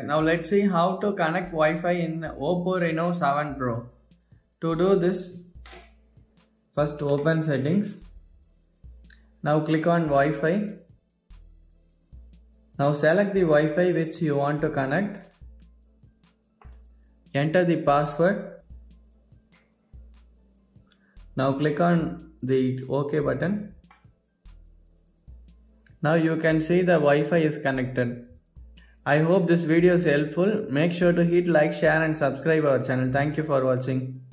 now let's see how to connect Wi-Fi in Oppo Reno 7 Pro. To do this, first open settings. Now click on Wi-Fi. Now select the Wi-Fi which you want to connect. Enter the password. Now click on the OK button. Now you can see the Wi-Fi is connected. I hope this video is helpful. Make sure to hit like, share and subscribe our channel. Thank you for watching.